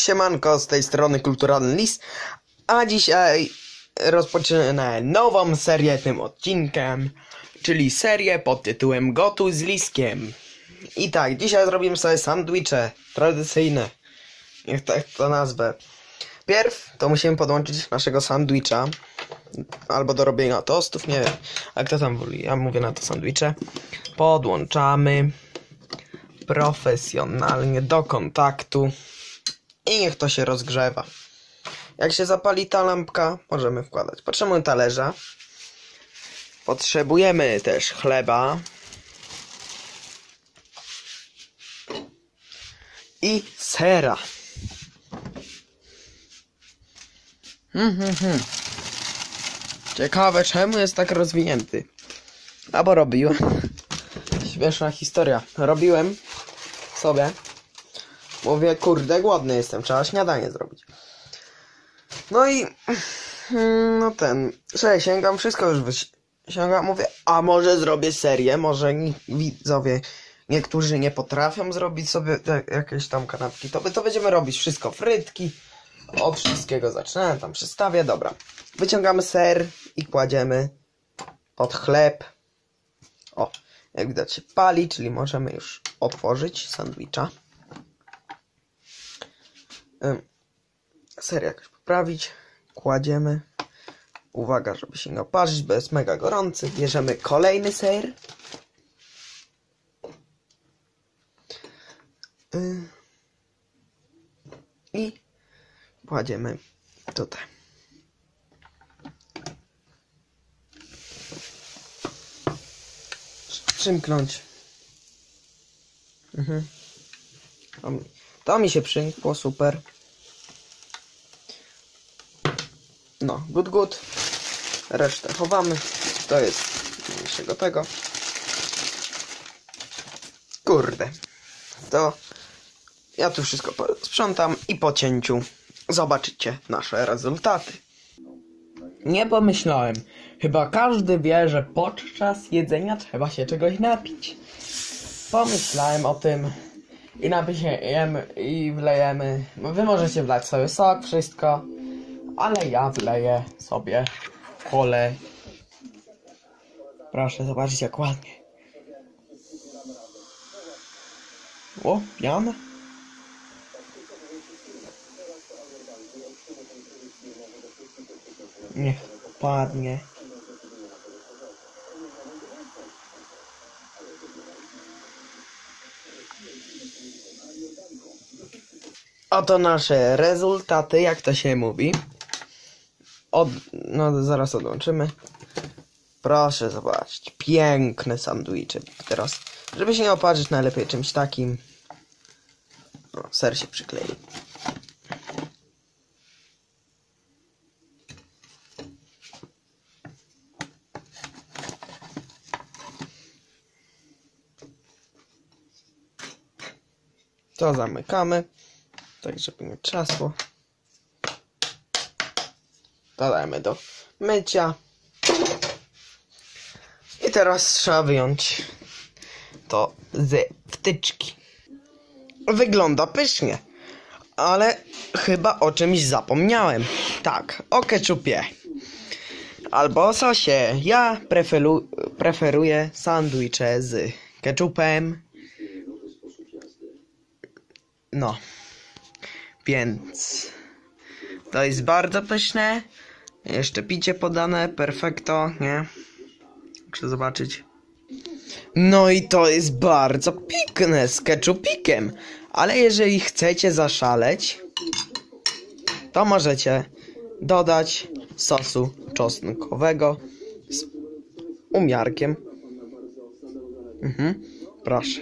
Siemanko, z tej strony Kulturalny Lis, a dzisiaj rozpoczynę nową serię tym odcinkiem, czyli serię pod tytułem Gotuj z Liskiem. I tak, dzisiaj zrobimy sobie sandwicze tradycyjne, niech tak to nazwę. Pierw to musimy podłączyć naszego sandwicha, albo do robienia tostów, nie wiem, a kto tam woli, ja mówię na to sandwicze. Podłączamy profesjonalnie do kontaktu i niech to się rozgrzewa. Jak się zapali ta lampka, możemy wkładać. Potrzebujemy talerza. Potrzebujemy też chleba. I sera. Ciekawe, czemu jest tak rozwinięty. Albo robiłem. Śmieszna historia. Robiłem sobie. Mówię, kurde, głodny jestem, trzeba śniadanie zrobić. No i sobie sięgam, wszystko już sięgam, mówię, a może zrobię serię, może widzowie niektórzy nie potrafią zrobić sobie jakieś tam kanapki, to będziemy robić wszystko, frytki, od wszystkiego zaczynamy, tam przestawię, dobra. Wyciągamy ser i kładziemy pod chleb. O, jak widać się pali, czyli możemy już otworzyć sandwicha. Ser jakoś poprawić. Kładziemy. Uwaga, żeby się nie oparzyć, bo jest mega gorący. Bierzemy kolejny ser. I kładziemy tutaj. Przymknąć. To mi się przymkło, super. No, good. Resztę chowamy. To jest mniejszego tego. Kurde. To ja tu wszystko sprzątam i po cięciu zobaczycie nasze rezultaty. Nie pomyślałem. Chyba każdy wie, że podczas jedzenia trzeba się czegoś napić. Pomyślałem o tym i napijemy i wlejemy. Wy możecie wlać sobie sok, wszystko. Ale ja wleję sobie kolę. Proszę zobaczyć, jak ładnie. O, piana. Niech padnie. Oto nasze rezultaty, jak to się mówi. No zaraz odłączymy. Proszę zobaczyć. Piękne sandwicze. Teraz, żeby się nie oparzyć, najlepiej czymś takim. No, ser się przyklei. To zamykamy. Tak, żeby nie trzasło. Dodajemy do mycia. I teraz trzeba wyjąć to z wtyczki. Wygląda pysznie. Ale chyba o czymś zapomniałem. Tak, o ketchupie. Albo o sosie. Ja preferuję sandwicze z ketchupem. No. Więc to jest bardzo pyszne. Jeszcze picie podane, perfekto, nie? Muszę zobaczyć. No i to jest bardzo pikne z ketchupikiem. Ale jeżeli chcecie zaszaleć, to możecie dodać sosu czosnkowego z umiarkiem. Proszę.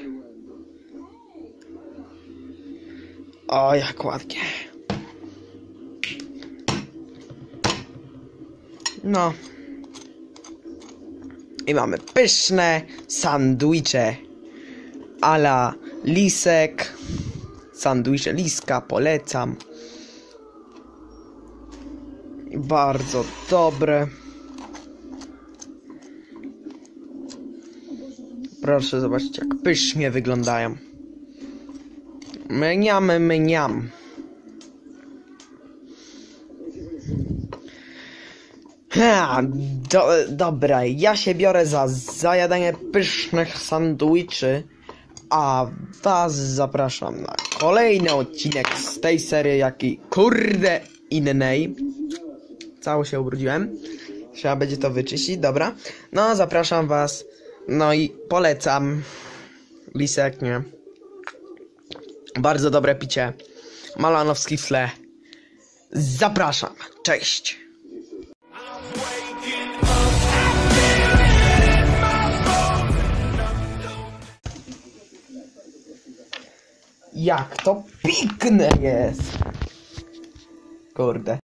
O, jak ładnie. No. I mamy pyszne sandwicze a la Lisek. Sandwicze Liska polecam. Bardzo dobre. Proszę zobaczyć, jak pysznie wyglądają. Myniam. Dobra, ja się biorę za zajadanie pysznych sandwiczy, a was zapraszam na kolejny odcinek z tej serii, jak i kurde innej. Cało się ubrudziłem. Trzeba będzie to wyczyścić, dobra. No, zapraszam was. No i polecam. Lisek, nie? Bardzo dobre picie. Malanowski Fle. Zapraszam. Cześć. Jak to piękne jest. Kurde.